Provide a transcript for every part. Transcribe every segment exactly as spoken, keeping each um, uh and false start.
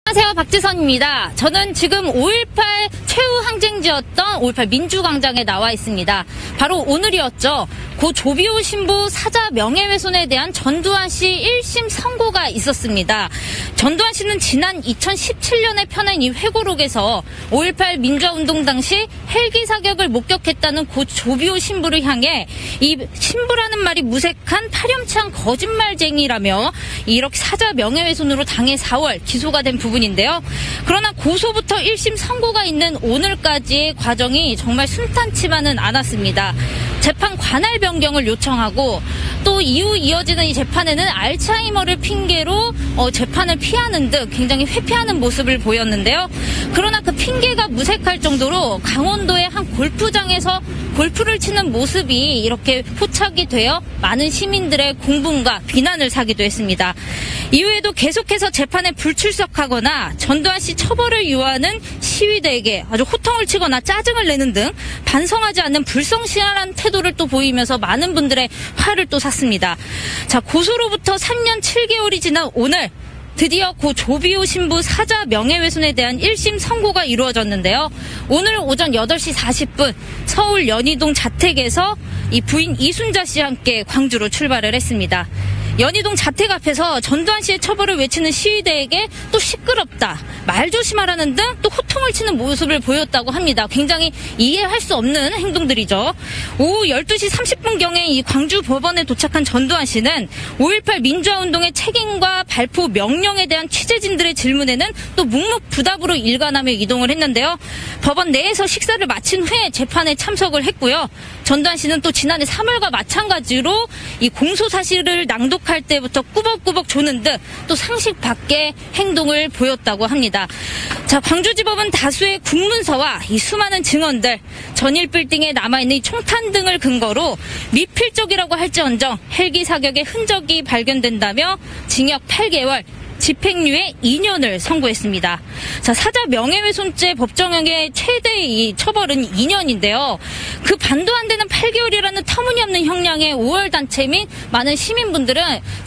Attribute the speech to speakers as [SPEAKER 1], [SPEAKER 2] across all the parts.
[SPEAKER 1] 안녕하세요, 박지선입니다. 저는 지금 오일팔 최후 항쟁지였던 오일팔 민주광장에 나와 있습니다. 바로 오늘이었죠. 고 조비오 신부 사자 명예훼손에 대한 전두환 씨 일 심 선고가 있었습니다. 전두환 씨는 지난 이천십칠 년에 펴낸 이 회고록에서 오일팔 민주화운동 당시 헬기 사격을 목격했다는 고 조비오 신부를 향해 이 신부라는 말이 무색한 파렴치한 거짓말쟁이라며 이렇게 사자 명예훼손으로 당해 사월 기소가 된 부분인데요. 그러나 고소부터 일 심 선고가 있는 오늘까지의 과정이 정말 순탄치만은 않았습니다. 재판 관할 변경을 요청하고 또 이후 이어지는 이 재판에는 알츠하이머를 핑계로 어, 재판을 피하는 등 굉장히 회피하는 모습을 보였는데요. 그러나 그 핑계가 무색할 정도로 강원도의 한 골프장에서 골프를 치는 모습이 이렇게 포착이 되어 많은 시민들의 공분과 비난을 사기도 했습니다. 이후에도 계속해서 재판에 불출석하거나 전두환 씨 처벌을 요하는 시위대에게 아주 호통을 치거나 짜증을 내는 등 반성하지 않는 불성실한 태도를 또 보이면서 많은 분들의 화를 또 샀습니다. 자, 고소로부터 삼 년 칠 개월이 지난 오늘 드디어 고 조비오 신부 사자 명예훼손에 대한 일 심 선고가 이루어졌는데요. 오늘 오전 여덟 시 사십 분 서울 연희동 자택에서 이 부인 이순자 씨와 함께 광주로 출발을 했습니다. 연희동 자택 앞에서 전두환 씨의 처벌을 외치는 시위대에게 또 시끄럽다, 말 조심하라는 등 또 호통을 치는 모습을 보였다고 합니다. 굉장히 이해할 수 없는 행동들이죠. 오후 열두 시 삼십 분경에 이 광주 법원에 도착한 전두환 씨는 오일팔 민주화운동의 책임과 발포 명령에 대한 취재진들의 질문에는 또 묵묵부답으로 일관하며 이동을 했는데요. 법원 내에서 식사를 마친 후에 재판에 참석을 했고요. 전두환 씨는 또 지난해 삼월과 마찬가지로 이 공소 사실을 낭독할 때부터 꾸벅꾸벅 조는 등 또 상식 밖의 행동을 보였다고 합니다. 자, 광주지법은 다수의 국문서와 이 수많은 증언들, 전일 빌딩에 남아있는 이 총탄 등을 근거로 미필적이라고 할지언정 헬기 사격의 흔적이 발견된다며 징역 팔 개월, 집행유예 이 년을 선고했습니다. 자, 사자 명예훼손죄 법정형의 최대 이 처벌은 이 년인데요. 그 반도 안 되는 팔 개월이라는 터무니없는 형량의 오월 단체 및 많은 시민분들은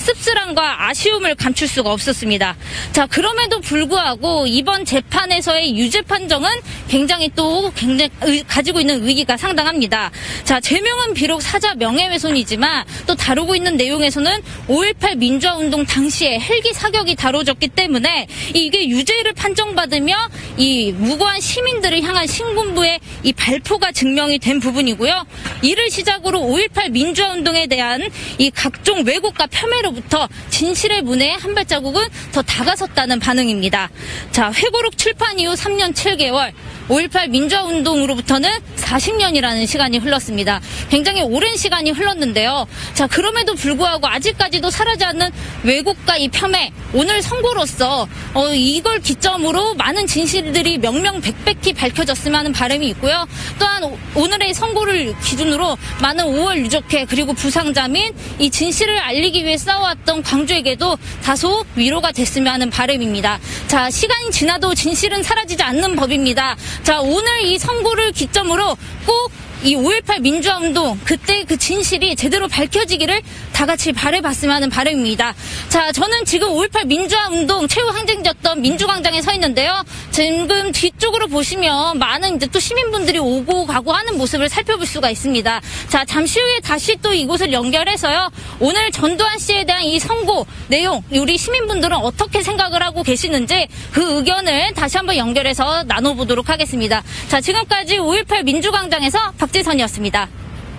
[SPEAKER 1] 씁쓸함과 아쉬움을 감출 수가 없었습니다. 자, 그럼에도 불구하고 이번 재판에서의 유죄 판정은 굉장히 또 굉장히 의, 가지고 있는 의의가 상당합니다. 자, 죄명은 비록 사자 명예훼손이지만 또 다루고 있는 내용에서는 오일팔 민주화운동 당시에 헬기 사격이 다뤄졌기 때문에 이게 유죄를 판정받으며 이 무고한 시민들을 향한 신군부의 이 발포가 증명이 된 부분이고요. 이를 시작으로 오일팔 민주화운동에 대한 이 각종 왜곡과 폄훼로부터 진실의 문에 한 발자국은 더 다가섰다는 반응입니다. 자, 회고록 출판 이후 삼 년 칠 개월, 오일팔 민주화운동으로부터는 사십 년이라는 시간이 흘렀습니다. 굉장히 오랜 시간이 흘렀는데요. 자, 그럼에도 불구하고 아직까지도 사라지지 않는 왜곡과 이 폄훼, 오늘 선고로서 어, 이걸 기점으로 많은 진실들이 명명백백히 밝혀졌으면 하는 바람이 있고요. 또한 오, 오늘의 선고를 기준으로 많은 오월 유족회 그리고 부상자 및 이 진실을 알리기 위해 싸워왔던 광주에게도 다소 위로가 됐으면 하는 바람입니다. 자, 시간이 지나도 진실은 사라지지 않는 법입니다. 자, 오늘 이 선고를 기점으로 꼭 이 오일팔 민주화운동 그때 그 진실이 제대로 밝혀지기를 다 같이 바라봤으면 하는 바람입니다. 자, 저는 지금 오일팔 민주화운동 최후 항쟁지였던 민주광장에 서 있는데요. 지금 뒤쪽으로 보시면 많은 이제 또 시민분들이 오고 가고 하는 모습을 살펴볼 수가 있습니다. 자, 잠시 후에 다시 또 이곳을 연결해서요. 오늘 전두환 씨에 대한 이 선고 내용, 우리 시민분들은 어떻게 생각을 하고 계시는지 그 의견을 다시 한번 연결해서 나눠보도록 하겠습니다. 자, 지금까지 오일팔 민주광장에서 박지선이었습니다.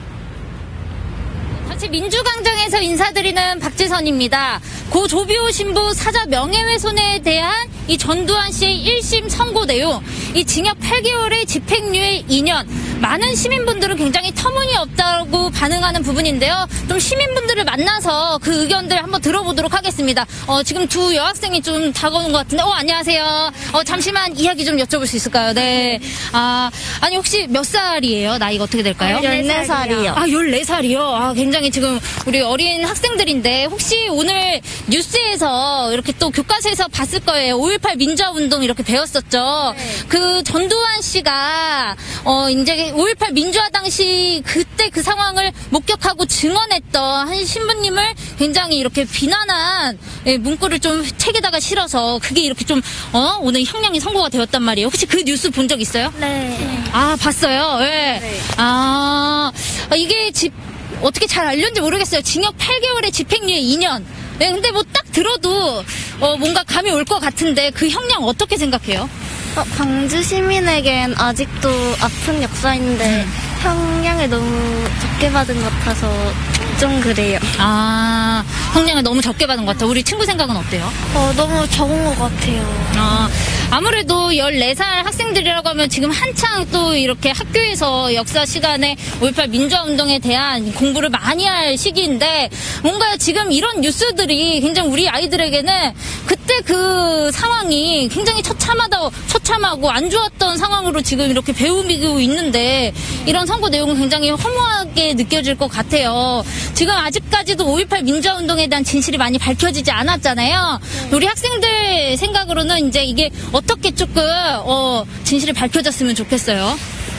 [SPEAKER 1] 다시 민주광장에서 인사드리는 박지선입니다. 고 조비오 신부 사자 명예훼손에 대한 이 전두환 씨의 일 심 선고 내용, 이 징역 팔 개월의 집행유예 이 년, 많은 시민분들은 굉장히 터무니없다고 반응하는 부분인데요. 좀 시민분들을 만나서 그 의견들 한번 들어보도록 하겠습니다. 어, 지금 두 여학생이 좀 다가오는 것 같은데, 어, 안녕하세요. 어, 잠시만 이야기 좀 여쭤볼 수 있을까요? 네. 아, 아니, 혹시 몇 살이에요? 나이가 어떻게 될까요?
[SPEAKER 2] 열네 살이요.
[SPEAKER 1] 아, 열네 살이요? 아, 굉장히 지금 우리 어린 학생들인데, 혹시 오늘 뉴스에서 이렇게 또 교과서에서 봤을 거예요. 오일팔 민주화운동 이렇게 배웠었죠.
[SPEAKER 2] 네.
[SPEAKER 1] 그 전두환 씨가, 어, 이제 이제 오일팔 민주화 당시 그때 그 상황을 목격하고 증언했던 한 신부님을 굉장히 이렇게 비난한 문구를 좀 책에다가 실어서 그게 이렇게 좀 어? 오늘 형량이 선고가 되었단 말이에요. 혹시 그 뉴스 본 적 있어요?
[SPEAKER 2] 네.
[SPEAKER 1] 아, 봤어요? 네.
[SPEAKER 2] 네.
[SPEAKER 1] 아, 이게 집, 어떻게 잘 알렸는지 모르겠어요. 징역 팔 개월에 집행유예 이 년. 네, 근데 뭐 딱 들어도 어, 뭔가 감이 올 것 같은데 그 형량 어떻게 생각해요?
[SPEAKER 2] 어, 광주 시민에겐 아직도 아픈 역사인데 음. 형량을 너무 적게 받은 것 같아서 좀 그래요.
[SPEAKER 1] 아, 형량을 너무 적게 받은 것 같아요. 우리 친구 생각은 어때요?
[SPEAKER 2] 어, 너무 적은 것 같아요.
[SPEAKER 1] 아, 아무래도 열네 살 학생들이라고 하면 지금 한창 또 이렇게 학교에서 역사 시간에 오일팔 민주화 운동에 대한 공부를 많이 할 시기인데 뭔가 지금 이런 뉴스들이 굉장히 우리 아이들에게는 그때 그 상황이 굉장히 처참하다, 처참하고 안 좋았던 상황으로 지금 이렇게 배우고 있는데 이런 선고 내용은 굉장히 허무하게 느껴질 것 같아요. 지금 아직까지도 오일팔 민주화 운동에 대한 진실이 많이 밝혀지지 않았잖아요. 우리 학생들 생각으로는 이제 이게 어떻게 조금 어, 진실이 밝혀졌으면 좋겠어요.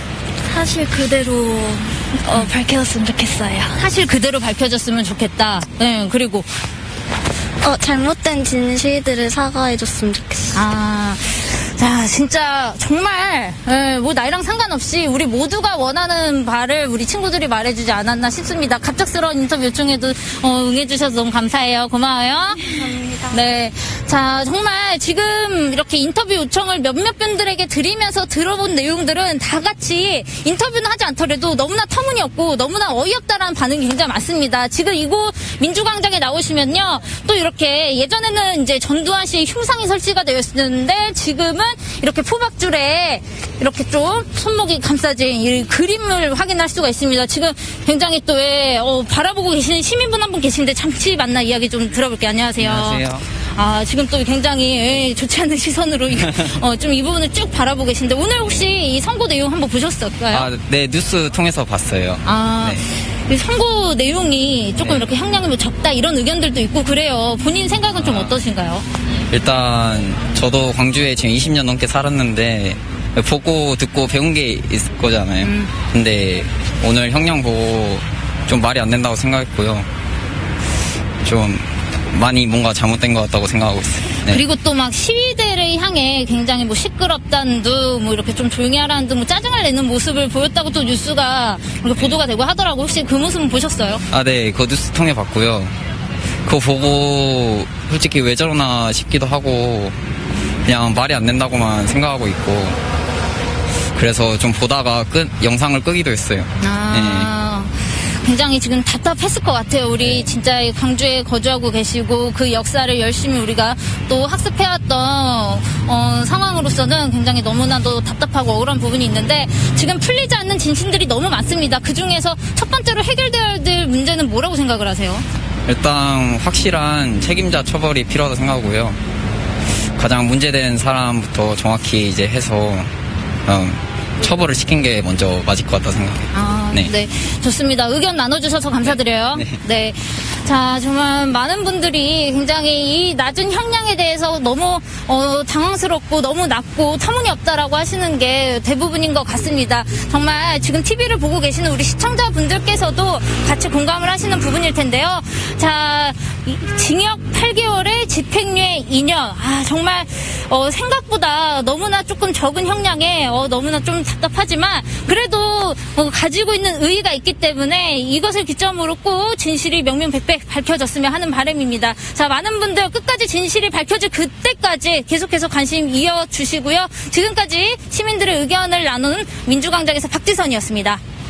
[SPEAKER 2] 사실 그대로 어, 밝혀졌으면 좋겠어요.
[SPEAKER 1] 사실 그대로 밝혀졌으면 좋겠다. 네, 그리고
[SPEAKER 2] 어, 잘못된 진실들을 사과해줬으면 좋겠어요.
[SPEAKER 1] 아, 자, 진짜 정말 에, 뭐 나이랑 상관없이 우리 모두가 원하는 바를 우리 친구들이 말해주지 않았나 싶습니다. 갑작스러운 인터뷰 요청에도 어, 응해주셔서 너무 감사해요. 고마워요.
[SPEAKER 2] 감사합니다.
[SPEAKER 1] 네, 자, 정말 지금 이렇게 인터뷰 요청을 몇몇 분들에게 드리면서 들어본 내용들은 다 같이 인터뷰는 하지 않더라도 너무나 터무니없고 너무나 어이없다라는 반응이 굉장히 많습니다. 지금 이곳 민주광장에 나오시면요, 또 이렇게 예전에는 이제 전두환 씨의 흉상이 설치가 되어 있었는데 지금은 이렇게 포박줄에 이렇게 좀 손목이 감싸진 이 그림을 확인할 수가 있습니다. 지금 굉장히 또 왜 어, 바라보고 계시는 시민분 한 분 계신데 잠시 만나 이야기 좀 들어볼게요. 안녕하세요.
[SPEAKER 3] 안녕하세요.
[SPEAKER 1] 아, 지금 또 굉장히 에, 좋지 않은 시선으로 어, 좀 이 부분을 쭉 바라보고 계신데 오늘 혹시 이 선고 내용 한번 보셨을까요?
[SPEAKER 3] 아, 네, 뉴스 통해서 봤어요.
[SPEAKER 1] 아,
[SPEAKER 3] 네.
[SPEAKER 1] 이 선고 내용이 조금
[SPEAKER 3] 네.
[SPEAKER 1] 이렇게 형량이 뭐 적다 이런 의견들도 있고 그래요. 본인 생각은 좀
[SPEAKER 3] 아.
[SPEAKER 1] 어떠신가요?
[SPEAKER 3] 일단 저도 광주에 지금 이십 년 넘게 살았는데 보고 듣고 배운 게 있을 거잖아요.
[SPEAKER 1] 음.
[SPEAKER 3] 근데 오늘 형량 보고 좀 말이 안 된다고 생각했고요. 좀 많이 뭔가 잘못된 것 같다고 생각하고 있어요. 네.
[SPEAKER 1] 그리고 또 막 시위대를 향해 굉장히 뭐 시끄럽다는 듯, 뭐 이렇게 좀 조용히 하라는 듯, 뭐 짜증을 내는 모습을 보였다고 또 뉴스가 이렇게 보도가 되고 하더라고. 혹시 그 모습은 보셨어요?
[SPEAKER 3] 아, 네, 그거 뉴스 통해 봤고요. 그거 보고 솔직히 왜 저러나 싶기도 하고 그냥 말이 안 된다고만 생각하고 있고 그래서 좀 보다가 끝 영상을 끄기도 했어요.
[SPEAKER 1] 아, 굉장히 지금 답답했을 것 같아요. 우리 진짜 광주에 거주하고 계시고 그 역사를 열심히 우리가 또 학습해왔던 어, 상황으로서는 굉장히 너무나도 답답하고 억울한 부분이 있는데 지금 풀리지 않는 진실들이 너무 많습니다. 그중에서 첫 번째로 해결되어야 될 문제는 뭐라고 생각을 하세요?
[SPEAKER 3] 일단 확실한 책임자 처벌이 필요하다고 생각하고요. 가장 문제된 사람부터 정확히 이제 해서 음, 처벌을 시킨 게 먼저 맞을 것 같다 생각해요.
[SPEAKER 1] 아, 네. 네. 좋습니다. 의견 나눠주셔서 감사드려요.
[SPEAKER 3] 네.
[SPEAKER 1] 네. 자, 정말 많은 분들이 굉장히 이 낮은 형량에 대해서 너무 어, 당황스럽고 너무 낮고 터무니없다라고 하시는 게 대부분인 것 같습니다. 정말 지금 티비를 보고 계시는 우리 시청자분들께서도 같이 공감을 하시는 부분일 텐데요. 자, 이, 징역 팔 개월에 집행유예 이 년. 아, 정말 어, 생각보다 너무나 조금 적은 형량에 어, 너무나 좀 답답하지만 그래도 어, 가지고 있는 의의가 있기 때문에 이것을 기점으로 꼭 진실이 명명백백 밝혀졌으면 하는 바람입니다. 자, 많은 분들 끝까지 진실이 밝혀질 그때까지 계속해서 관심 이어주시고요. 지금까지 시민들의 의견을 나누는 민주광장에서 박지선이었습니다.